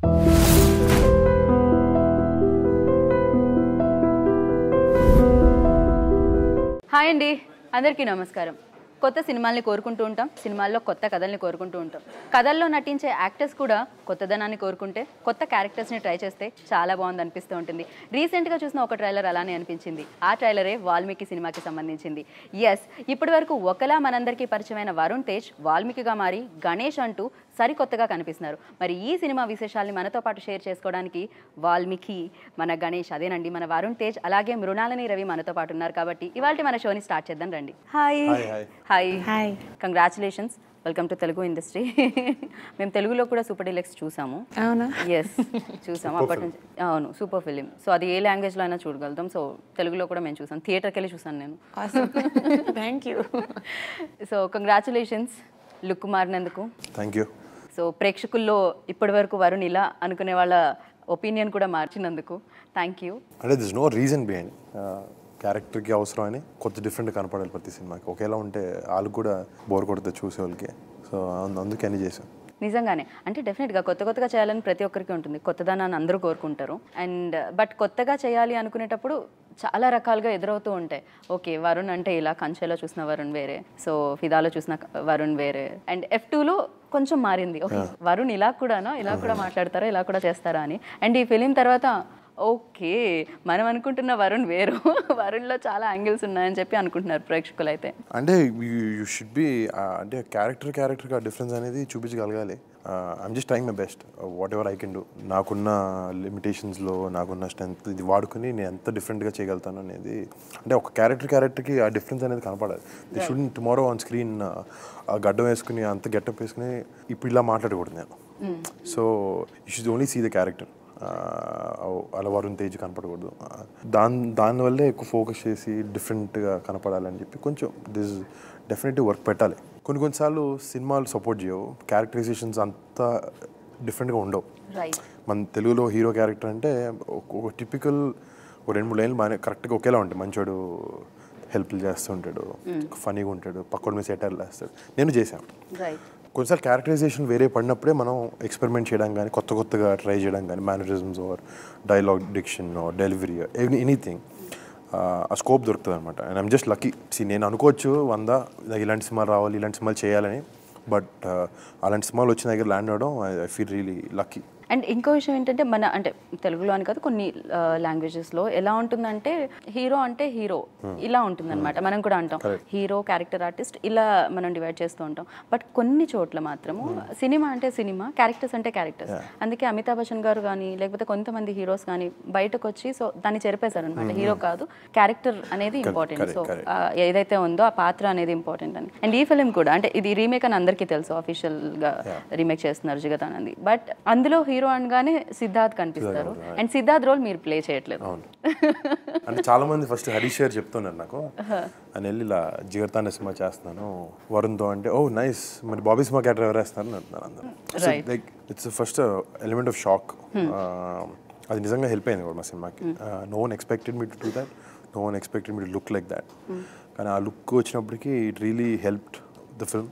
Hi అండి, అందరికీ నమస్కారం. కొత్త సినిమాల్ని కోరుకుంటూ ఉంటాం, సినిమాల్లో కొత్త కథల్ని కోరుకుంటూ ఉంటాం. కథల్లో నటించే యాక్టర్స్ కూడా కొత్తదనాన్ని కోరుకుంటే, కొత్త క్యారెక్టర్స్ని ట్రై చేస్తే చాలా బాగుంది అనిపిస్తూ ఉంటుంది. రీసెంట్గా చూసిన ఒక ట్రైలర్ అలానే అనిపించింది. ఆ ట్రైలరే వాల్మీకి సినిమాకి సంబంధించింది. ఎస్, ఇప్పటి వరకు ఒకలా మనందరికీ పరిచయమైన వరుణ్ తేజ్ వాల్మీకిగా మారి గణేష్ అంటూ సరికొత్తగా కనిపిస్తున్నారు. మరి ఈ సినిమా విశేషాలని మనతో పాటు షేర్ చేసుకోవడానికి వాల్మీకి, మన గణేష్, అదేనండి మన వరుణ్ తేజ్, అలాగే మృణాలని రవి మనతో పాటు ఉన్నారు. కాబట్టి ఇవాళ మన షోని స్టార్ట్ చేద్దాం రండి. Hi hi, congratulations, welcome to Telugu industry. మేము తెలుగులో కూడా సూపర్ డీలక్స్ చూసాము. అవునా? ఎస్, చూసాము అప్పటి నుంచి. అవును, సూపర్ ఫిలిం. సో అది ఏ లాంగ్వేజ్లో అయినా చూడగలుగుతాం. సో తెలుగులో కూడా మేము చూసాం, థియేటర్కి వెళ్ళి చూసాను నేను. Thank you. So congratulations look మారినందుకు. Thank you. సో ప్రేక్షకుల్లో ఇప్పటి వరకు వరుణ్ ఇలా అనుకునే వాళ్ళ ఒపీనియన్ కూడా మార్చినందుకు థ్యాంక్ యూ. అంటే దిస్ నో రీజన్ బిహైండ్, క్యారెక్టర్కి అవసరం అని కొత్త డిఫరెంట్ కనపడాలి ప్రతి సినిమాకి. ఒకేలా ఉంటే వాళ్ళకి కూడా బోర్ కొడుతుంది చూసే వాళ్ళకి. సో అందుకే అన్ని చేశాను. నిజంగానే, అంటే డెఫినెట్గా కొత్తగా చేయాలని ప్రతి ఒక్కరికి ఉంటుంది. కొత్తదనాన్ని అందరూ కోరుకుంటారు. అండ్ బట్ కొత్తగా చేయాలి అనుకునేటప్పుడు చాలా రకాలుగా ఎదురవుతూ ఉంటాయి. ఓకే, వరుణ్ అంటే ఇలా, కంచెలో చూసిన వరుణ్ వేరే, సో ఫిదాలో చూసిన వరుణ్ వేరే, అండ్ F2లో కొంచెం మారింది. ఓకే, వరుణ్ ఇలా కూడా మాట్లాడతారా, ఇలా కూడా చేస్తారా అని. అండ్ ఈ ఫిలిం తర్వాత ఓకే, మనం అనుకుంటున్న వరుణ్ వేరు, వరుణ్లో చాలా యాంగిల్స్ ఉన్నాయని చెప్పి అనుకుంటున్నారు ప్రేక్షకులు. అయితే అంటే యూ షుడ్ బి, అంటే క్యారెక్టర్కి ఆ డిఫరెన్స్ అనేది చూపించగలగాలి. I'm just trying my best, whatever I can do. నాకున్న లిమిటేషన్స్లో నాకున్న స్ట్రెంత్ ఇది వాడుకుని నేను ఎంత డిఫరెంట్గా చేయగలుగుతాను అనేది. అంటే ఒక క్యారెక్టర్కి ఆ డిఫరెన్స్ అనేది కనపడాలి. They should tomorrow on screen గడ్డం వేసుకుని అంత గెటప్ వేసుకుని ఇప్పుడు ఇలా మాట్లాడకూడదు నేను. So you should only see the character. అలా వరుణ్ తేజ్ కనపడకూడదు. దానివల్లే ఎక్కువ ఫోకస్ చేసి డిఫరెంట్గా కనపడాలని చెప్పి కొంచెం దిస్ డెఫినెట్లీ వర్క్ పెట్టాలి. కొన్నిసార్లు సినిమాలు సపోర్ట్ చేయవు, క్యారెక్టరైజేషన్స్ అంతా డిఫరెంట్గా ఉండవు. మన తెలుగులో హీరో క్యారెక్టర్ అంటే ఒక టిపికల్ 2-3 లైన్లు బాగానే కరెక్ట్గా ఒకేలా ఉంటాయి. మంచోడు, హెల్ప్లు చేస్తుంటాడు, ఫనీగా ఉంటాడు, పక్కన మీద సెటర్లు వేస్తాడు. నేను చేశాను. కొన్నిసార్లు క్యారెక్టరైజేషన్ వేరే పడినప్పుడే మనం ఎక్స్పెరిమెంట్ చేయడం కానీ, కొత్తగా ట్రై చేయడం కానీ, mannerisms or dialogue diction or delivery anything ఆ స్కోప్ దొరుకుతుంది అనమాట. And I'm just lucky. నేను అనుకోవచ్చు 100 ఇలాంటి సినిమాలు రావాలి, ఇలాంటి సినిమాలు చేయాలని, బట్ అలాంటి సినిమాలు వచ్చిన దగ్గర ల్యాండ్ అవడం I feel really lucky. And ఇంకో విషయం ఏంటంటే, మన అంటే తెలుగులో అని కాదు, కొన్ని లాంగ్వేజెస్లో ఎలా ఉంటుందంటే హీరో అంటే హీరో ఇలా ఉంటుందన్నమాట. మనం కూడా అంటాం హీరో, క్యారెక్టర్ ఆర్టిస్ట్ ఇలా మనం డివైడ్ చేస్తూ ఉంటాం. బట్ కొన్ని చోట్ల మాత్రము సినిమా అంటే సినిమా, క్యారెక్టర్స్ అంటే క్యారెక్టర్స్. అందుకే అమితాబ్ బచ్చన్ గారు కానీ, లేకపోతే కొంతమంది హీరోస్ కానీ బయటకు వచ్చి సో దాన్ని చెరిపేశారు అనమాట. హీరో కాదు, క్యారెక్టర్ అనేది ఇంపార్టెంట్. సో ఏదైతే ఉందో ఆ పాత్ర అనేది ఇంపార్టెంట్ అని. అండ్ ఈ ఫిలిం కూడా అంటే ఇది రీమేక్ అని అందరికీ తెలుసు, అఫీషియల్గా రీమేక్ చేస్తున్నారు జిగతానంది. బట్ అందులో హీరో అనగానే సిద్ధార్థ్ కనిపిస్తారు. అండ్ సిద్ధార్థ్ రోల్ మీరు ప్లే చేయట్లేదు. అంటే చాలా మంది ఫస్ట్ హరీష్ గారు చెప్తున్నారు నాకు, అని వెళ్ళి ఇలా జిగర్తాన్ సినిమా చేస్తున్నాను వరుణ్తో అంటే, ఓ నైస్, మరి బాబీ సినిమా క్యారెక్టర్ ఎవరు వేస్తున్నారని అంటున్నారు అందరూ. Like it's first element of shock. అది నిజంగా హెల్ప్ అయింది కూడా మా సినిమాకి. No one expected me to do that, no one expected me to look like that. కానీ ఆ లుక్ వచ్చినప్పటికీ it really helped the film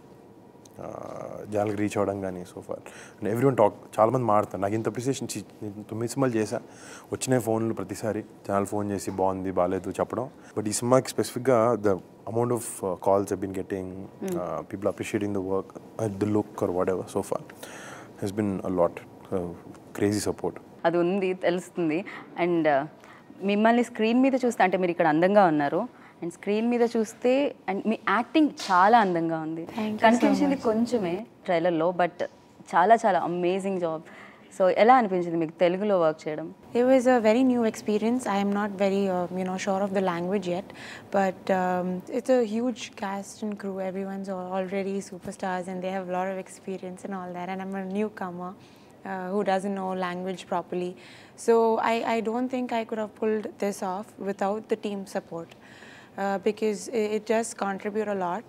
జనాలకు రీచ్ అవ్వడం కానీ. So far and everyone talk, చాలామంది మాడతారు. నాకు ఇంత అప్రిసియేషన్, నేను 9 సినిమాలు చేశా, వచ్చినాయి ఫోన్లు ప్రతిసారి జనాలు ఫోన్ చేసి బాగుంది బాగాలేదు చెప్పడం. బట్ ఈ సినిమాకి స్పెసిఫిక్గా the amount of calls have been getting, people appreciating the work, the look or whatever, so far he's been a lot crazy support. అది ఉంది, తెలుస్తుంది. అండ్ మిమ్మల్ని స్క్రీన్ మీద చూస్తే, అంటే మీరు ఇక్కడ అందంగా ఉన్నారు అండ్ స్క్రీన్ మీద చూస్తే, అండ్ మీ యాక్టింగ్ చాలా అందంగా ఉంది. కనిపించింది కొంచెమే ట్రైలర్లో, బట్ చాలా అమేజింగ్ జాబ్. సో ఎలా అనిపించింది మీకు తెలుగులో వర్క్ చేయడం? It was a very new experience. I am not very sure of the language yet, but it's a huge cast and crew. Everyone's already superstars and they have a lot of experience and all that, and I'm a newcomer who doesn't know language properly. So I don't think I could have pulled this off without the team support. Because it does contribute a lot.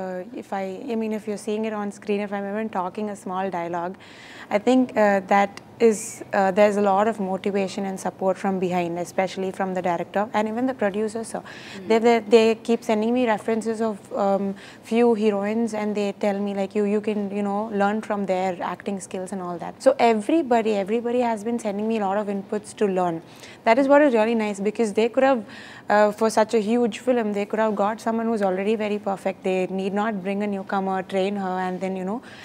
If you're seeing it on screen, if I'm even talking a small dialogue, I think that is there's a lot of motivation and support from behind, especially from the director and even the producers. So they keep sending me references of few heroines, and they tell me like you can learn from their acting skills and all that. So everybody has been sending me a lot of inputs to learn. That is what is really nice, because they could have for such a huge film, they could have got someone who's already very perfect. They need not bring a newcomer, train her, and then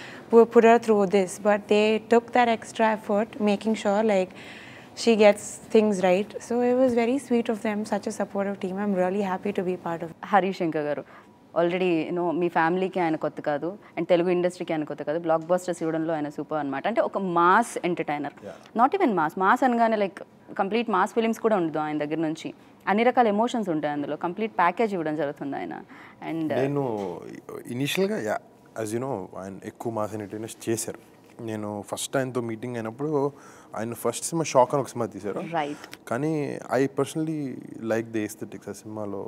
put her through this, but they took that extra effort making sure like she gets things right. So it was very sweet of them, such a supportive team. I'm really happy to be part of it. Harish Shankar గారు already మీ ఫ్యామిలీకి ఆయన కొత్త కాదు, and Telugu ఇండస్ట్రీకి ఆయన కొత్త కాదు. Black busters ఇవ్వడంలో ఆయన సూపర్ అనమాట. అంటే ఒక mass entertainer, not even mass అనగానే లైక్ కంప్లీట్ మాస్ ఫిలిమ్స్ కూడా ఉండదు ఆయన దగ్గర నుంచి. అన్ని రకాల ఎమోషన్స్ ఉంటాయి అందులో, కంప్లీట్ ప్యాకేజ్ ఇవ్వడం జరుగుతుంది ఆయన. అండ్ నేను ఇనీషియల్గా యాజ్ యూనో ఆయన ఎక్కువ మాస్ ఎంటర్టైనర్స్ చేశారు. నేను ఫస్ట్ ఆయనతో మీటింగ్ అయినప్పుడు ఆయన ఫస్ట్ సినిమా షాక్ అని ఒక సినిమా తీశారు. రైట్. కానీ I personally like the aesthetics. ఆ సినిమాలో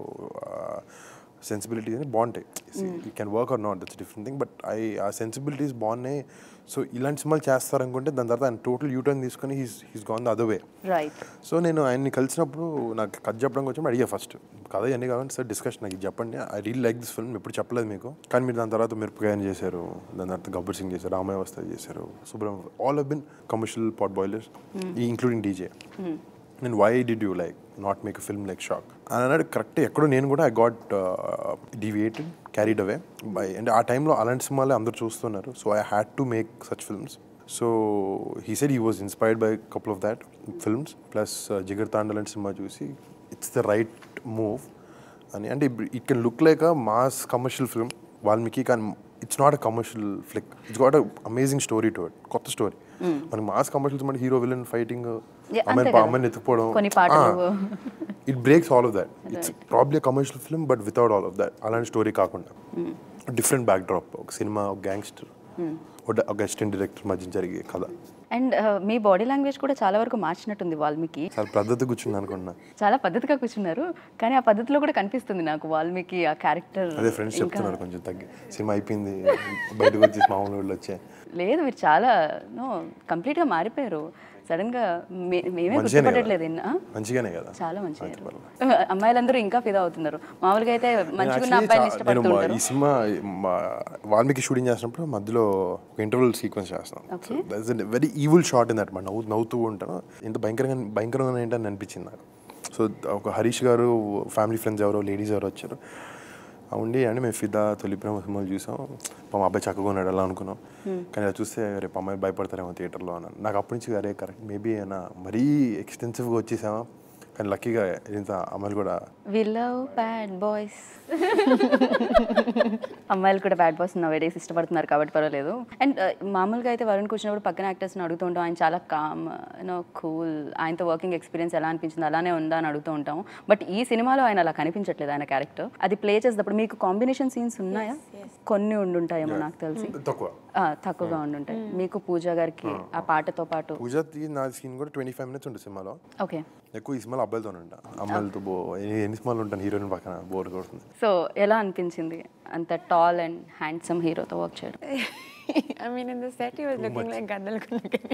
సెన్సిబిలిటీస్ అని బాగుంటాయి. You can work or not, that's different thing, but ఆ సెన్సిబిలిటీస్ బాగున్నాయి. సో ఇలాంటి సినిమాలు చేస్తారనుకుంటే దాని తర్వాత ఆయన టోటల్ యూటర్న్ తీసుకొని he's gone the other way. Right. So నేను ఆయన్ని కలిసినప్పుడు నాకు కథ చెప్పడానికి వచ్చినప్పుడు అడిగా ఫస్ట్ కథ ఇవన్నీ కావాలంటే సార్ డిస్కషన్ నాకు చెప్పండి, I real like this film, ఎప్పుడు చెప్పలేదు మీకు, కానీ మీరు దాని తర్వాత మిరపకాయని చేశారు, దాని తర్వాత గబ్బర్ సింగ్ చేశారు, రామయ్య వస్తాయి చేశారు, Subrahmanyam, all have been commercial pot boilers including DJ. నేను why did you like not make a film like Shock అని అన్నాడు. కరెక్ట్. ఎక్కడో నేను కూడా I got deviated, carried away by, అంటే ఆ టైంలో అలాంటి సినిమాలే అందరూ చూస్తున్నారు. So I had to make such films. So he said he was inspired by couple of that films, plus Jigarthanda అంటే సినిమా చూసి ఇట్స్ ద రైట్ మూవ్ అని. అంటే it can look like a mass commercial film Valmiki, కానీ it's not a commercial flick, it's got a amazing story to it, కొత్త story. మనకి mass commercials అంటే hero villain fighting, అమ్మాయిని ఎత్తుకుపోవడం, it breaks all of that. It's probably a commercial film but without all of that. అలాంటి story కాకుండా different backdrop, ఒక సినిమా, ఒక గ్యాంగ్స్టర్, ఒక అసిస్టెంట్ డైరెక్టర్ మధ్య జరిగే కథ. అండ్ మీ బాడీ లాంగ్వేజ్ కూడా చాలా వరకు మార్చినట్టుంది వాల్మీకి. చాలా పద్ధతి కూర్చుంది అనుకున్నా. చాలా పద్ధతిగా కూర్చున్నారు, కానీ ఆ పద్ధతిలో కూడా కనిపిస్తుంది నాకు వాల్మీకి ఆ క్యారెక్టర్. అదే ఫ్రెండ్స్ చెప్తున్నారు కొంచెం తగ్గి, సినిమా అయిపోయింది బయటకు వచ్చి మామూలు వాళ్ళు వచ్చే. లేదు, మీరు చాలా కంప్లీట్గా మారిపోయారు సడన్గా. మేమే గుర్తుపట్టట్లేదు. మంచిగానే కదా, చాలా మంచిగా. అమ్మాయిలందరూ ఇంకా ఫిదా అవుతున్నారు. మామూలుగా అయితే మంచిగా ఉన్న అబ్బాయిని ఇష్టపడుతుంటారు. ఈ సినిమా వాల్మీకి షూటింగ్ చేసినప్పుడు మధ్యలో ఒక ఇంటర్వల్ సీక్వెన్స్ చేస్తాం. Very evil shot in that. మన నవ్వుతూ ఉంటాను, ఇంత భయంకరంగా ఏంటని అనిపించింది నాకు. సో ఒక హరీష్ గారు ఫ్యామిలీ ఫ్రెండ్స్ ఎవరో లేడీస్ ఎవరో వచ్చారు, ఉండి అంటే మేము ఫిదా, తొలి ప్రేమ సినిమాలు చూసాం, మా అబ్బాయి చక్కగా ఉన్నాడు అలా అనుకున్నాం. కానీ అది చూస్తే రేపు అమ్మాయి భయపడతారేమో థియేటర్లో అన్నాను. నాకు అప్పటి నుంచి అరే కరెక్ట్, మేబీ అయినా మరీ ఎక్స్టెన్సివ్గా వచ్చేసామా, కానీ లక్కీగా ఇంత అమ్మాయిలు కూడా వి లవ్ బ్యాడ్ బాయ్స్. అమ్మాయిలు కూడా బ్యాడ్ బాయ్స్ నౌడేస్ ఇష్టపడుతున్నారు కాబట్టి పర్వాలేదు. అండ్ మామూలుగా అయితే వరుణ్ కూర్చున్నప్పుడు పక్కన యాక్టర్స్ని అడుగుతూ ఉంటాం, ఆయన చాలా కామ్, కూల్, ఆయనతో వర్కింగ్ ఎక్స్పీరియన్స్ ఎలా అనిపించింది, అలానే ఉందా అని అడుగుతూ ఉంటాం. బట్ ఈ సినిమాలో ఆయన అలా కనిపించట్లేదు. ఆయన క్యారెక్టర్ అది ప్లే చేసేటప్పుడు మీకు కాంబినేషన్ సీన్స్ ఉన్నాయా? కొన్ని ఉండుంటాయేమో నాకు తెలిసి, తక్కువగా ఉండుంటాయి. మీకు పూజా గారికి ఆ పాటతో పాటు పూజా నా సీన్ కూడా 25 minutes ఉంటుంది సినిమాలో. ఓకే. ఎక్కువ ఈ సినిమాలో అబ్బాయిలతో ఉంటా, అమ్మాయిలతో ఎన్ని సినిమాలు ఉంటాను హీరోయిన్ పక్కన బోర్ కొడుతుంది. సో ఎలా అనిపించింది అంత టాల్ అండ్ హ్యాండ్సమ్ హీరోతో వర్క్ చేయడం? I mean, in the set he was looking like Gandal Kunakani.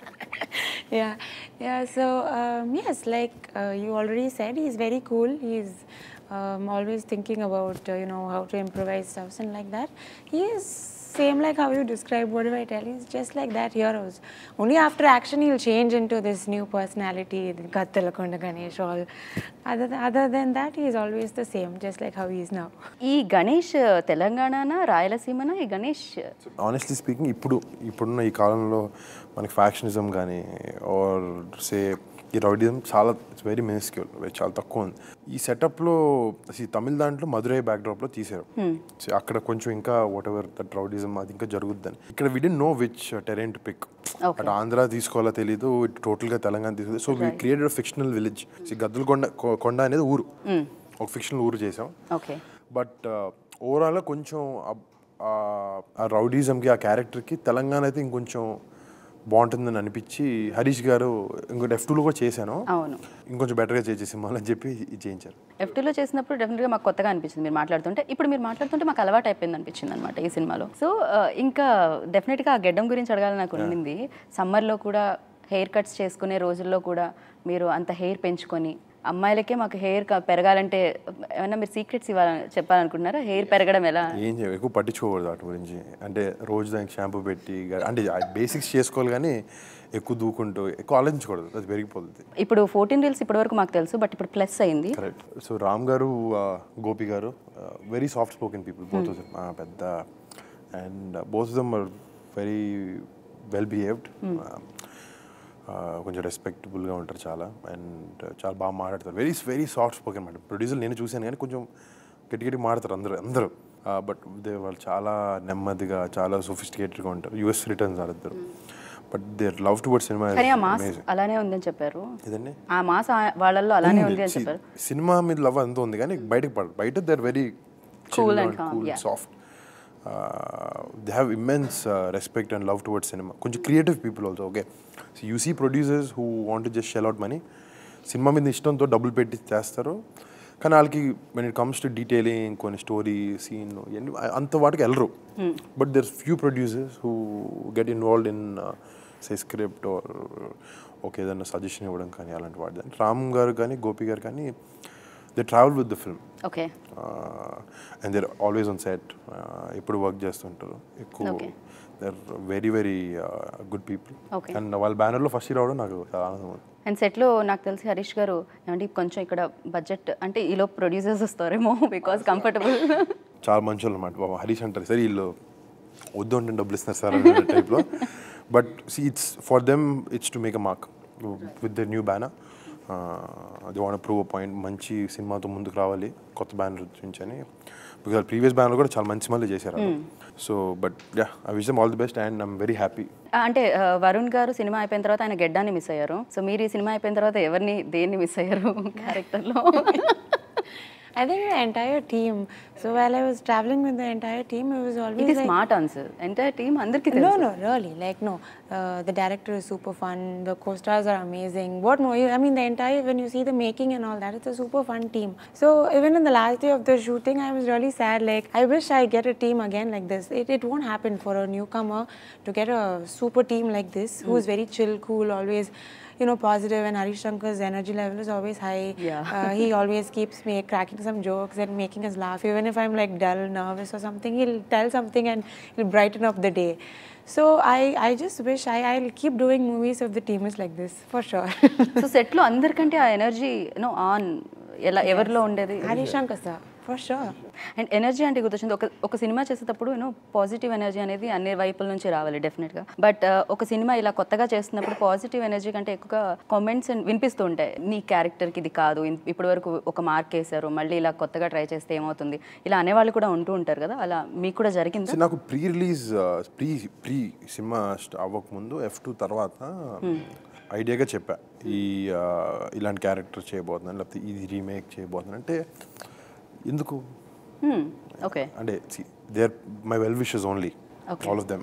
Yeah. So yes, like you already said, he's very cool. He's always thinking about how to improvise stuff and like that. He is same like how you describe. What do I tell you? He's just like that heroes. Only after action he'll change into this new personality, Kattalakonda Ganesh. All other than that, he's always the same, just like how he is now. ఈ గణేష్ తెలంగాణనా రాయలసీమనా? ఈ Ganesh honestly speaking ఇప్పుడున్న ఈ కాలంలో మనకి factionism కానీ or say ఈ rowdyism చాలా it's very minuscule, చాలా తక్కువ ఉంది. ఈ సెటప్లో తమిళ దాంట్లో మధురై బ్యాక్డ్రాప్లో తీశారు. అక్కడ కొంచెం ఇంకా వాట్ ఎవర్ దట్ రౌడిజం అది ఇంకా జరుగుద్దని. ఇక్కడ we didn't know which terrain to pick. అటు ఆంధ్ర తీసుకోవాలో తెలీదు, ఇటు టోటల్గా తెలంగాణ తీసుకోలేదు. So we created fictional village. Gaddalakonda అనేది ఊరు, ఒక ఫిక్షనల్ ఊరు చేసాం. బట్ ఓవరాల్గా కొంచెం ఆ రౌడిజంకి, ఆ క్యారెక్టర్కి తెలంగాణ అయితే ఇంకొంచెం బాగుంటుందని అనిపించి హరీష్ గారు ఇంకోటి F2లో కూడా చేశాను, ఇంకొంచెం బెటర్గా చేసే సినిమాలు అని చెప్పి ఇది చేయించారు. F2లో చేసినప్పుడు డెఫినెట్గా మాకు కొత్తగా అనిపించింది మీరు మాట్లాడుతుంటే. ఇప్పుడు మీరు మాట్లాడుతుంటే మాకు అలవాటు అయిపోయింది అనిపించింది అనమాట ఈ సినిమాలో. సో ఇంకా డెఫినెట్గా ఆ గెడ్డం గురించి అడగాలని నాకు ఉండింది. సమ్మర్లో కూడా హెయిర్ కట్స్ చేసుకునే రోజుల్లో కూడా మీరు అంత హెయిర్ పెంచుకొని అమ్మాయిలకే మాకు హెయిర్ పెరగాలంటే ఏమన్నా మీరు సీక్రెట్స్ చెప్పాలనుకుంటున్నారా? హెయిర్ పెరగడం ఎలా? ఏం ఎక్కువ పట్టించుకోకూడదు వాటి గురించి. అంటే రోజు దానికి షాంపూ పెట్టి అంటే బేసిక్స్ చేసుకోవాలి కానీ ఎక్కువ దూకుంటూ ఎక్కువ ఆలోచించకూడదు, అది పెరిగిపోతుంది. ఇప్పుడు 14 రీల్స్ ఇప్పటివరకు మాకు తెలుసు, బట్ ఇప్పుడు ప్లస్ అయింది. Correct. So Ram garu, Gopi garu very soft spoken people, both of them. పెద్ద and both of them are very well behaved. కొంచెం రెస్పెక్టబుల్గా ఉంటారు చాలా, అండ్ చాలా బాగా మాట్లాడతారు. వెరీ వెరీ సాఫ్ట్ స్పోకెన్ మాట. ప్రొడ్యూసర్ నేను చూశాను కానీ కొంచెం గట్టి మాట్లాడతారు అందరూ. బట్ వాళ్ళు చాలా నెమ్మదిగా, చాలా సొఫిస్టికేటెడ్గా ఉంటారు. యూఎస్ రిటర్న్స్ వాళ్ళిద్దరు. బట్ దేర్ లవ్ టువర్డ్స్ సినిమా అలానే ఉందని చెప్పారు. ఇదండి ఆ మాస్ వాళ్ళల్లో అలానే ఉంది అని చెప్పారు. సినిమా మీద లవ్ అంతా ఉంది కానీ బయటకు పడదు. బయట they are very cool and soft. They have immense respect and love towards cinema. కొంచెం creative people also, okay. So you see producers who want to just shell out money. సినిమా మీద ఇష్టంతో డబ్బులు పెట్టి చేస్తారు కానీ వాళ్ళకి when it comes to detailing కొన్ని స్టోరీ సీన్ అంత వాటికి వెళ్ళరు. But there's few producers who get involved in say script or okay ఏదైనా సజెషన్ ఇవ్వడం కానీ అలాంటి వాటి. రామ్ గారు కానీ గోపి గారు కానీ they travel with the film. Okay. And they're always on set. ఎప్పుడు వర్క్ చేస్తుంటారు ఎక్కువ. they're very very good people. Okay. And వాళ్ళ బ్యానర్లో ఫస్ట్ రావడం నాకు చాలా ఆనందం ఉంది. అండ్ సెట్లో నాకు తెలిసి హరీష్ గారు ఏమంటే కొంచెం ఇక్కడ బడ్జెట్ అంటే ఈలో ప్రొడ్యూసర్స్ వస్తారేమో బికాస్ కంఫర్టబుల్. చాలా మంచి వాళ్ళు అన్నమాట. బాబా హరీష్ అంటారు సరే వీళ్ళు వద్దు అంటే డబ్బులు ఇస్తున్నారు సార్ అనే టైప్లో. But see it's for them it's to make a mark with the new banner. They want prove a point. మంచి సినిమాతో ముందుకు రావాలి కొత్త బ్యానర్ నుంచి అని. బికాజ్ ప్రీవియస్ బ్యానర్ కూడా చాలా మంచి సినిమాలు చేశారు. So but yeah I wish them all the best and I'm very happy. అంటే వరుణ్ గారు సినిమా అయిపోయిన తర్వాత ఆయన గెడ్డాన్ని మిస్ అయ్యారు. సో మీరు ఈ సినిమా అయిపోయిన తర్వాత దేన్ని మిస్ అయ్యారు క్యారెక్టర్లో? I think the entire team. So while I was traveling with the entire team, it was always it is like smart answer. Entire team andarki telusu. No, really. Like no, the director is super fun. The co-stars are amazing. What more? I mean, the entire when you see the making and all that, it's a super fun team. So even in the last day of the shooting, I was really sad. Like I wish I get a team again like this. It won't happen for a newcomer to get a super team like this, who is very chill, cool, always. Positive, and Harish Shankar's energy level is always high. Yeah. He always keeps me cracking some jokes and making us laugh. Even if I'm like dull, nervous or something, he'll tell something and he'll brighten up the day. So I just wish I'll keep doing movies if the team is like this, for sure. So set lo andarkante aa energy on evarlo undedi Harish Shankar sir, for sure. And energy అంటే గుర్తొచ్చింది. ఒక cinema చేసేటప్పుడు positive energy అనేది అన్ని వైపుల నుంచి రావాలి డెఫినెట్గా. బట్ ఒక సినిమా ఇలా కొత్తగా చేస్తున్నప్పుడు పాజిటివ్ ఎనర్జీ కంటే ఎక్కువగా కామెంట్స్ వినిపిస్తూ ఉంటాయి. నీ క్యారెక్టర్కి ఇది కాదు, ఇప్పటి వరకు ఒక మార్క్ వేశారు, మళ్ళీ ఇలా కొత్తగా ట్రై చేస్తే ఏమవుతుంది, ఇలా అనేవాళ్ళు కూడా ఉంటూ ఉంటారు కదా. అలా మీకు కూడా జరిగింది? నాకు ప్రీ రిలీజ్ ప్రీ సినిమా అవ్వకముందు F2 తర్వాత ఐడియాగా చెప్పా ఇలాంటి క్యారెక్టర్ చేయబోతున్నాను, లేకపోతే ఇది రీమేక్ చేయబోతున్నాను. అంటే ఎందుకు ఓకే అంటే they are my well wishes only, all of them.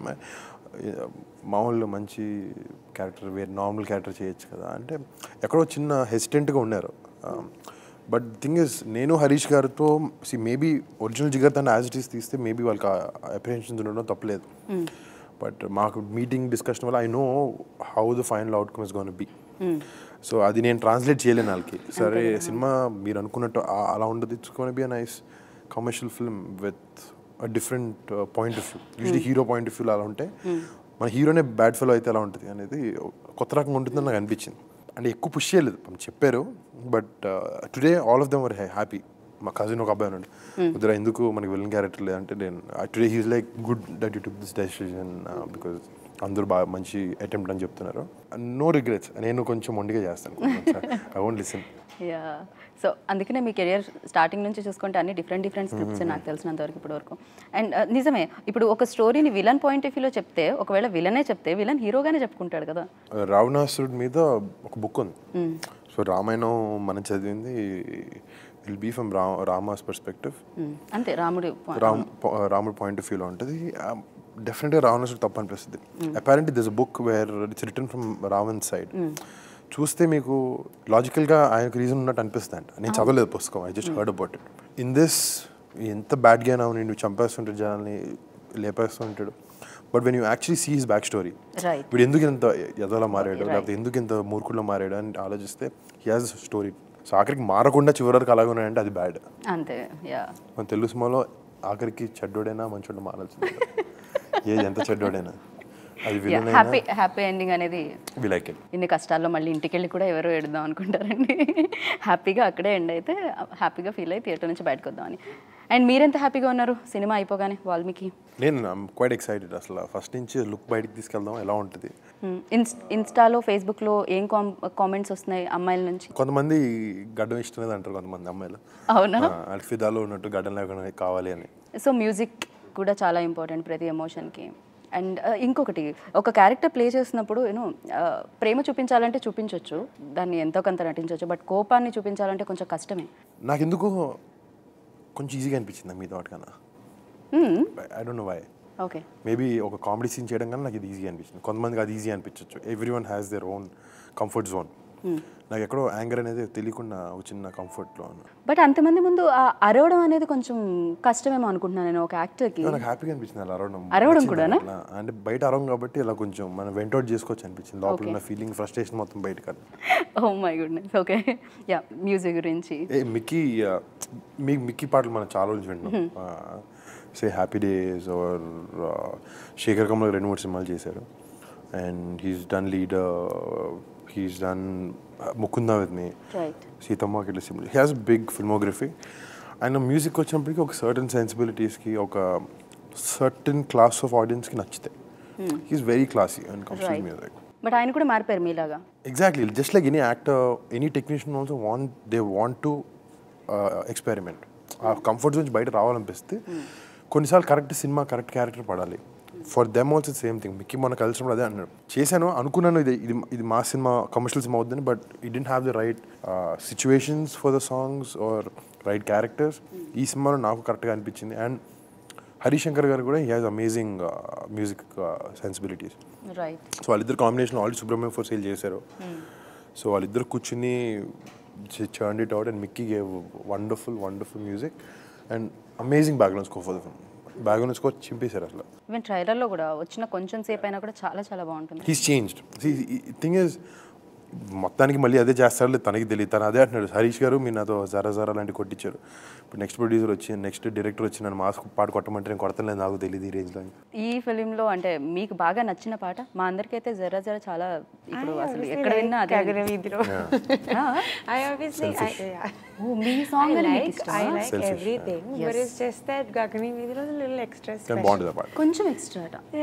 మామూలు మంచి క్యారెక్టర్ వేరే నార్మల్ క్యారెక్టర్ చేయొచ్చు కదా అంటే ఎక్కడో చిన్న హెసిటెంట్గా ఉన్నారు. బట్ థింగ్ ఇస్ నేను హరీష్ గారితో maybe original Jigarthanda as it is తీస్తే మేబీ వాళ్ళకి అప్రిహెన్షన్స్ ఉండడం తప్పలేదు. బట్ మాకు మీటింగ్ డిస్కషన్ వల్ల I know how the final outcome is gonna be. So అది నేను ట్రాన్స్లేట్ చేయలేను వాళ్ళకి. సరే సినిమా మీరు అనుకున్నట్టు అలా ఉండదు, it's gonna be a nice commercial film with a different point of view. Usually hero point of view అలా ఉంటే మన హీరోనే బ్యాడ్ ఫెలో అయితే ఎలా ఉంటుంది అనేది కొత్త రకంగా ఉంటుందని నాకు అనిపించింది. అంటే ఎక్కువ పుష్ చేయలేదు, చెప్పారు. But today all of them were happy. మా కజిన్ ఒక అబ్బాయి ఉన్నాడు, వద్దురా ఎందుకు మనకి విలన్ క్యారెక్టర్ లేదంటే నేను today he's like good that you took this decision because అందరూ బాగా మంచి అటెంప్ట్ అని చెప్తున్నారు. No regrets. నేను కొంచెం మొండిగా చేస్తాను, I won't listen. Yeah so అందుకనే మీ కెరియర్ స్టార్టింగ్ నుంచి చూసుకుంటే అన్ని డిఫరెంట్ స్క్రిప్ట్స్ నాకు తెలిసినంత వరకు ఇప్పటి వరకు. అండ్ నిజమే, ఇప్పుడు ఒక స్టోరీని విలన్ పాయింట్ ఆఫ్ వ్యూలో చెప్తే, ఒకవేళ విలనే చెప్తే విలన్ హీరోగానే చెప్పుకుంటాడు కదా. రావణాసురుడి మీద ఒక బుక్ ఉంది. సో రామాయణం మనం చదివింది will be from Rama's perspective. అంతే, రాముడి పాయింట్ ఆఫ్ వ్యూలో ఉంటుంది. డెఫినెట్గా రావణాసురుడు తప్పు అనిపిస్తుంది. Apparently this a book where it's written from Ravan side. చూస్తే మీకు లాజికల్గా ఆయనకు రీజన్ ఉన్నట్టు అనిపిస్తుంది అంట. నేను చదవలేదు పుస్తకం, I just heard about it. In this ఎంత బ్యాడ్గా అయినా నువ్వు చంపేస్తుంటాడు, జనాల్ని లేపేస్తూ ఉంటాడు. But when you actually see his back story, right వీడు ఎందుకు ఇంత ఎదలా మారాడు లేకపోతే ఎందుకు ఇంత మూర్ఖుల్లో మారాడు అని ఆలోచిస్తే హీ హాజ్ స్టోరీ. సో ఆఖరికి మారకుండా చివరి వరకు అలాగే ఉన్నాయంటే అది బ్యాడ్. అంతే. యా, మన తెలుగు సినిమాలో ఆఖరికి చెడ్డోడైనా మంచోడు మారాల్సింది, ఏది ఎంత చెడ్డోడైనా అది విలన్ హ్యాపీ ఎండింగ్ అనేది వి లైక్ ఇట్. ఇన్ని కష్టాల్లో మళ్ళీ ఇంటికి వెళ్ళి కూడా ఎవరో ఎడదాం అనుకుంటారండి. హ్యాపీగా అక్కడే ఎండ్ అయితే హ్యాపీగా ఫీల్ అయ్యి థియేటర్ నుంచి బయటకు వద్దామని. అండ్ మీరెంత హ్యాపీగా ఉన్నారు సినిమా అయిపోగానే వాల్మీకి? నేను క్వైట్ ఎక్సైటెడ్. అసలు ఫస్ట్ నుంచి లుక్ బయటికి తీసుకెళ్దాం ఎలా ఉంటుంది. ఇన్స్టాలో ఫేస్బుక్లో ఏం కామెంట్స్ వస్తున్నాయి అమ్మాయిల నుంచి? కొంతమంది గడ్డం ఇష్టం లేదు అంటారు కొంతమంది అమ్మాయిలు. అవునా? ఫిదాలో ఉన్నట్టు గడ్డం లేకుండా కావాలి అని. సో మ్యూజిక్ కూడా చాలా ఇంపార్టెంట్ ప్రతి ఎమోషన్కి. అండ్ ఇంకొకటి, ఒక క్యారెక్టర్ ప్లే చేసినప్పుడు ప్రేమ చూపించాలంటే చూపించవచ్చు, దాన్ని ఎంతో కొంత నటించవచ్చు, బట్ కోపాన్ని చూపించాలంటే కొంచెం కష్టమే. నాకు ఎందుకు కొంచెం ఈజీగా అనిపించింది మీతో వాటికన్నా. I don't know why. Okay, maybe ఒక కామెడీ సీన్ చేయడం కన్నా నాకు ఇది ఈజీ అనిపించింది. కొంతమందికి అది ఈజీ అనిపించవచ్చు. Everyone has their own comfort zone. నాకు ఎక్కడో యాంగర్ అనేది తెలియకుండా వచ్చిన కంఫర్ట్లో ఉన్నా. బట్ అంతమంది ముందు అరవడం అనేది కొంచెం కష్టమేమో అనుకుంటున్నాను నేను ఒక యాక్టర్కి. నాకు హ్యాపీగా అనిపించింది అలా అరవడం కూడానా? అంటే బయట అరవం కాబట్టి ఇలా కొంచెం మనం వెంటౌట్ చేసుకోవచ్చు అనిపించింది. లోపల ఉన్న ఫీలింగ్ ఫ్రస్ట్రేషన్ మొత్తం బయట కాదు. Oh my goodness. Okay, yeah, music గురించి మిక్కీ పాటలు మనం చాలా రోజులు వింటున్నాం. Say happy days or Sekhar Kamal 2-3 సినిమాలు చేశారు. And he's done Leader, he's done Mukunda with me, Seethamma ఇట్లా సినిమా. He has big filmography. And music వచ్చినప్పటికీ ఒక సర్టన్ సెన్సిబిలిటీస్కి, ఒక సర్టన్ క్లాస్ ఆఫ్ ఆడియన్స్కి నచ్చుతాయి. He's very classy and comes to music. But ఆయన కూడా మారిపోయారు మీలాగా. Exactly, just like any actor, any technician also they want to experiment. ఆ కంఫర్ట్ నుంచి బయట రావాలనిపిస్తే కొన్నిసార్లు కరెక్ట్ సినిమా, కరెక్ట్ క్యారెక్టర్ పడాలి. For them also same thing. Mickey మొన్న కలిసినప్పుడు అదే అన్నాడు. చేశాను అనుకున్నాను ఇది మా సినిమా, కమర్షియల్ సినిమా అవుతుందని, but it didn't have the right situations for the songs or right characters. ఈ సినిమాలో నాకు కరెక్ట్గా అనిపించింది. అండ్ హరిశంకర్ గారు కూడా he has amazing music sensibilities. So వాళ్ళిద్దరు combination already Subrahmanyam for sale చేశారు. సో వాళ్ళిద్దరు కూర్చుని churned it out and Mickey gave wonderful music and amazing background score for the film. Background score చింపేశారు అసలు. ఈవెన్ ట్రైలర్లో కూడా వచ్చిన కొంచెం సేపు అయినా కూడా చాలా చాలా బాగుంటుంది. He's changed. థింగ్ ఇస్ మొత్తానికి మళ్ళీ అదే చేస్తారో తనకి తెలియదు. తను అదే అంటున్నాడు, హరీష్ గారు మీరు నాతో జరా లాంటివి కొట్టించారు, ఇప్పుడు నెక్స్ట్ ప్రొడ్యూసర్ వచ్చి నెక్స్ట్ డైరెక్టర్ వచ్చి నన్ను మాస్క్ పాట కొట్టమంటే నేను కొడతలేదు, నాకు తెలియదు ఈ రేంజ్లో. ఈ ఫిలింలో అంటే మీకు బాగా నచ్చిన పాట? మా అందరికైతే జరా చాలా ఇప్పుడు అసలు ఎక్కడ విన్నా అదే. మీ సాంగ్ కొంచెం ఎక్స్ట్రా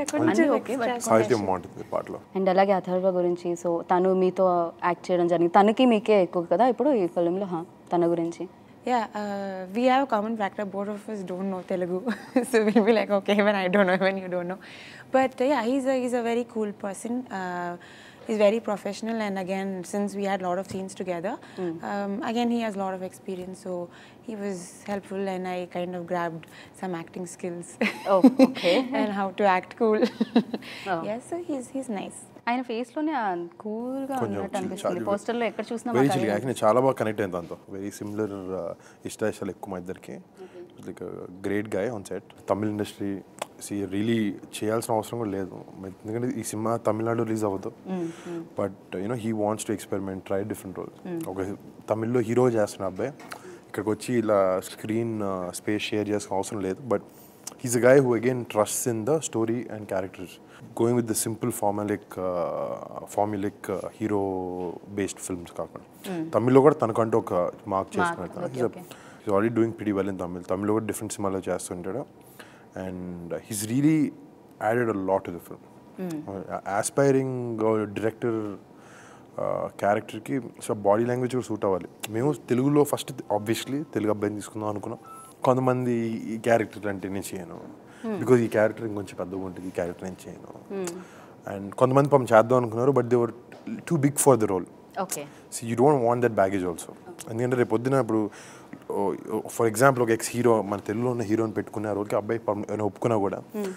పాటలో. అండ్ అలాగే అథర్వ గురించి, సో తను మీతో యాక్ట్ చేయడం జరిగింది, తనకి మీకే ఎక్కువ కదా ఇప్పుడు ఈ ఫిలింలో. తన గురించి Yeah, we have a common factor. Both of us don't know Telugu, so we'll be like, okay, when I don't know, when you don't know. But yeah, he's a very cool person. He's very professional, and again, since we had a lot of scenes together, again he has a lot of experience, so he was helpful, and I kind of grabbed some acting skills. Oh, okay. And how to act cool. Oh. Yeah, so he's nice. ఆయన face లోనే కూల్గా ఉన్నట్టు అనిపిస్తుంది. పోస్టర్లో ఎక్కడ చూసినా చాలా బాగా కనెక్ట్ అయింది దాంతో. వెరీ సిమిలర్ ఇష్టాలు ఎక్కువ మా ఇద్దరికి. Like great guy on set. Tamil industry really చేయాల్సిన అవసరం కూడా లేదు, ఎందుకంటే ఈ సినిమా తమిళనాడు రిలీజ్ అవ్వదు. But you know he wants to experiment, try different roles. ఒక తమిళ్లో హీరో చేస్తున్న అబ్బాయి ఇక్కడికి వచ్చి ఇలా స్క్రీన్ స్పేస్ షేర్ చేసిన అవసరం లేదు. But he's a guy who again trusts in the story and characters, going with the simple formulaic hero based films కాకుండా తమిళ్లో కూడా తనకంటూ ఒక మార్క్ చేసుకున్నాడు. he's already doing pretty well in తమిళ్లో కూడా డిఫరెంట్ సినిమాలో చేస్తుంటాడు. and he's really added a lot to the film. aspiring director క్యారెక్టర్కి సో బాడీ లాంగ్వేజ్ కూడా సూట్ అవ్వాలి. మేము తెలుగులో ఫస్ట్ ఆబ్వియస్లీ తెలుగు అబ్బాయిని తీసుకుందాం అనుకున్నాం. కొంతమంది ఈ క్యారెక్టర్ అంటే నేను చేయను, బికాజ్ ఈ క్యారెక్టర్ ఇంకొంచెం పెద్దగా ఉంటుంది, ఈ క్యారెక్టర్ నేను చేయను. అండ్ కొంతమంది పాపం చేద్దాం అనుకున్నారు, but they were too big for the role. So you don't want that baggage also. ఎందుకంటే రేపు పొద్దున ఇప్పుడు ఫర్ ఎగ్జాంపుల్ ఒక ఎక్స్ హీరో మన తెలుగులో ఉన్న హీరోని పెట్టుకునే రోల్కి అబ్బాయి ఒప్పుకున్నా కూడా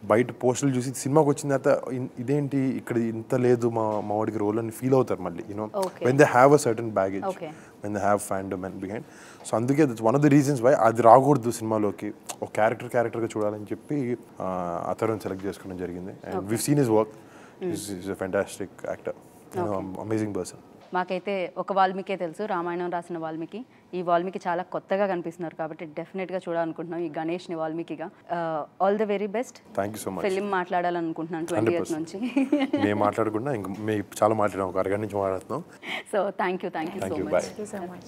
బయట పోస్టులు చూసి సినిమాకి వచ్చిన తర్వాత ఇదేంటి ఇక్కడ ఇంత లేదు మా వాడికి రోల్ అని ఫీల్ అవుతారు మళ్ళీ you know when they have a certain baggage when they have fandom and behind. So అందుకే that's one of the reasons why అది రాకూడదు సినిమాలోకి, ఒక క్యారెక్టర్గా చూడాలని చెప్పి అతను సెలెక్ట్ చేసుకోవడం జరిగింది. And we seen his work, is a fantastic actor, amazing person. మాకైతే ఒక వాల్మీకే తెలుసు, రామాయణం రాసిన వాల్మీకి. ఈ వాల్మీకి చాలా కొత్తగా కనిపిస్తున్నారు కాబట్టి డెఫినెట్గా చూడాలనుకుంటున్నాం ఈ గణేష్ని వాల్మీకిగా. All the very best. Thank you so much. Film మాట్లాడాలనుకుంటున్నాను 20th నుంచి. మేము మాట్లాడకుండా ఇంకా మేము చాలా మాట్లాడాం, ఒక అరగంట నుంచి మాట్లాడుతున్నాం. So thank you so much.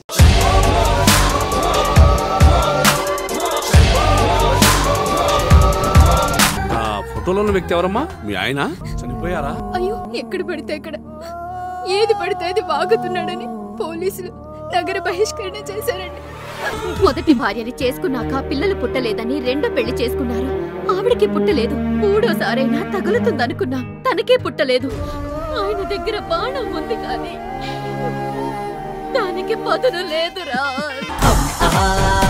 ఫోటోలో వ్యక్తి ఎవరమ్మా? మీ ఆయన చనిపోయారా? అయ్యో, ఎక్కడ పడితే అక్కడ ఏది పడితే అది వాగుతున్నాడని పోలీసులు నగర బహిష్కరణ చేశారండి. మొదటి భార్యని చేసుకున్నాక పిల్లలు పుట్టలేదని రెండో పెళ్లి చేసుకున్నారు. ఆవిడకి పుట్టలేదు. మూడోసారైనా తగులుతుందనుకున్నా, తనకే పుట్టలేదు. ఆయన దగ్గర బాణం ఉంది కానీ దానికి పదును లేదురా.